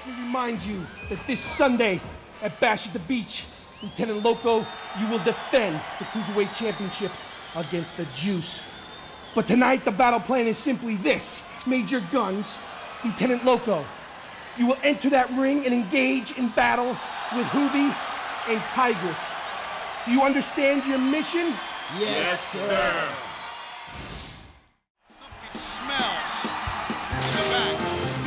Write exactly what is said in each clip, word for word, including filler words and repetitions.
Let me remind you that this Sunday at Bash at the Beach, Lieutenant Loco, you will defend the Cruiserweight Championship against the Juice. But tonight, the battle plan is simply this. Major Guns, Lieutenant Loco, you will enter that ring and engage in battle with Hoovy and Tygress. Do you understand your mission? Yes, sir. Something smells in the back.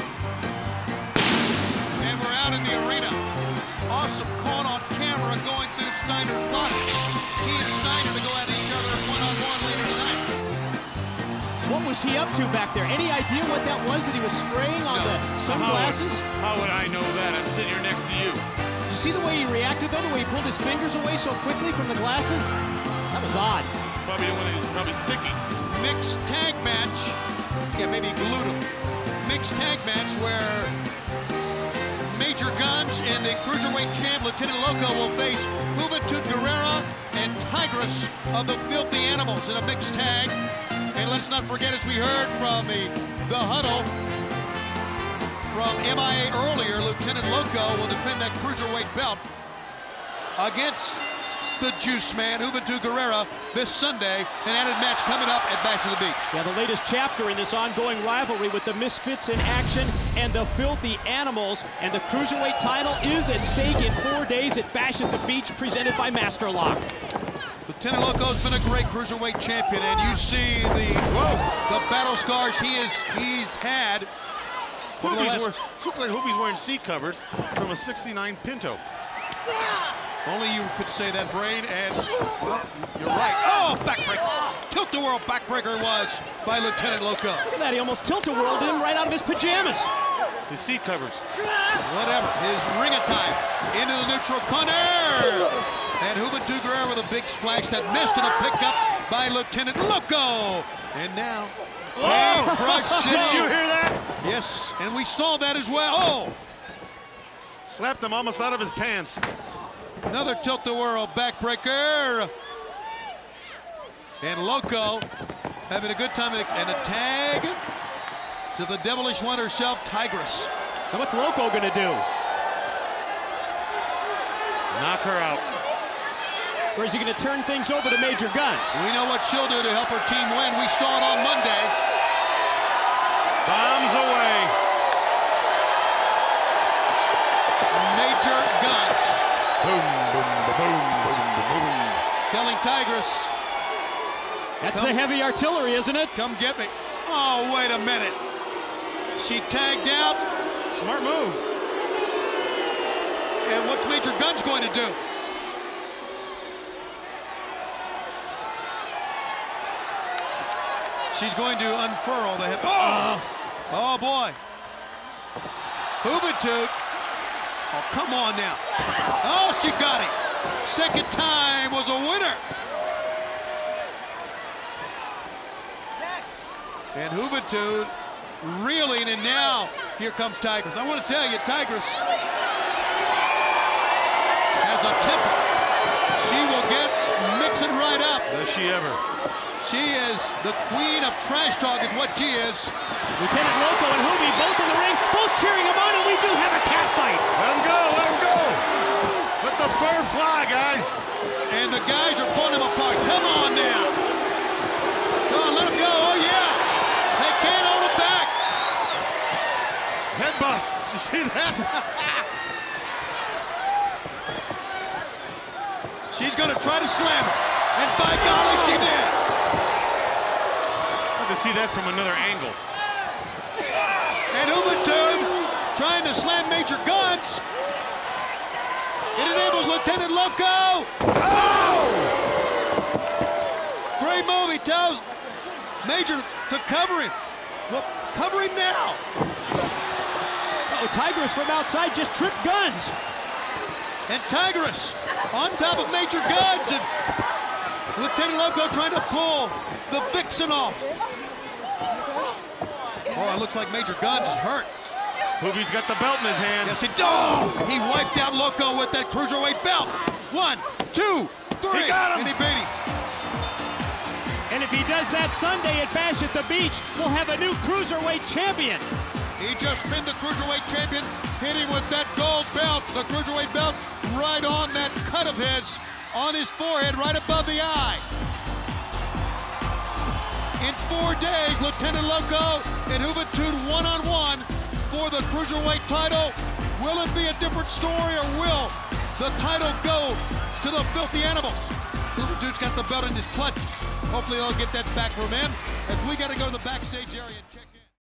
And we're out in the arena. Awesome caught on camera going through Steiner's locker. He and Steiner to go at each other one-on-one later tonight. What was he up to back there? Any idea what that was that he was spraying on No. the sunglasses? How would, how would I know that? I'm sitting here next to you. Did you see the way he reacted, though? The way he pulled his fingers away so quickly from the glasses? That was odd. Probably the one that was probably sticky. Mixed tag match. Yeah, maybe glued him. Mixed tag match where Major Guns and the Cruiserweight champ Lieutenant Loco will face Juventud Guerrera and Tygress of the Filthy Animals in a mixed tag. And let's not forget, as we heard from the, the huddle from M I A earlier, Lieutenant Loco will defend that Cruiserweight belt against the Juice Man, Juventud Guerrera, this Sunday. An added match coming up at Bash at the Beach. Yeah, the latest chapter in this ongoing rivalry with the Misfits in action and the Filthy Animals. And the Cruiserweight title is at stake in four days at Bash at the Beach, presented by Master Lock. Lieutenant Loco's been a great Cruiserweight champion, and you see the whoa, the battle scars he is he's had. Hoovie's wear, looks like Hoovie's wearing seat covers from a sixty-nine Pinto. Only you could say that, Brain, and well, you're right. Oh, backbreaker. Tilt-a-whirl backbreaker was by Lieutenant Loco. Look at that, he almost tilt-a-whirled him right out of his pajamas. His seat covers. Whatever, his ring attire into the neutral corner. And Juventud Guerrera with a big splash that missed and a pickup by Lieutenant Loco. And now, oh, Brush City. Did you hear that? Yes, and we saw that as well. Oh, Slapped him almost out of his pants. another tilt-a-whirl backbreaker. And Loco having a good time, and a tag to the devilish one herself, Tygress. Now what's Loco gonna do? Knock her out. Or is he gonna turn things over to Major Guns? We know what she'll do to help her team win. We saw it on Monday. Bombs away. Major Guns. Boom, boom, boom, boom, boom. Telling Tygress, That's Come. the heavy artillery, isn't it? come get me. Oh, wait a minute. She tagged out. Smart move. And what's Major Guns going to do? She's going to unfurl the hip. Oh! Oh, boy. Juventud. Oh, come on now. Oh, she got it. Second time was a winner. And Juventud reeling, and now here comes Tygress. I want to tell you, Tygress has a temper. She will get mixing right up. Does she ever? She is the queen of trash talk, is what she is. Lieutenant Loco and Hoovie both in the ring, both cheering him on, and we do have a cat fight. Let him go, let him go. Let the fur fly, guys. And the guys are pulling him apart. Come on now. Come on, let him go. Oh, yeah. They can't hold him back. Headbutt. Did you see that? She's going to try to slam her. And by golly, she did. To see that from another angle. And Juventud trying to slam Major Guns. It enables Lieutenant Loco. Oh! Great move. He tells Major to cover him. Well, cover him now. Oh, Tygress from outside just tripped Guns. And Tygress on top of Major Guns. And Lieutenant Loco trying to pull the Vixen off. Oh, it looks like Major Guns is hurt. Hoovie's got the belt in his hand. Yes, he does. Oh, he wiped out Loco with that Cruiserweight belt. One, two, three. He got him. And he beat him. And if he does that Sunday at Bash at the Beach, we'll have a new Cruiserweight champion. He just pinned the Cruiserweight champion, hit him with that gold belt, the Cruiserweight belt, right on that cut of his, on his forehead, right above the eye. In four days, Lieutenant Loco and Juventud one-on-one for the Cruiserweight title. Will it be a different story, or will the title go to the Filthy Animals? Juventud's got the belt in his clutches. Hopefully they'll get that back from him, as we got to go to the backstage area and check in.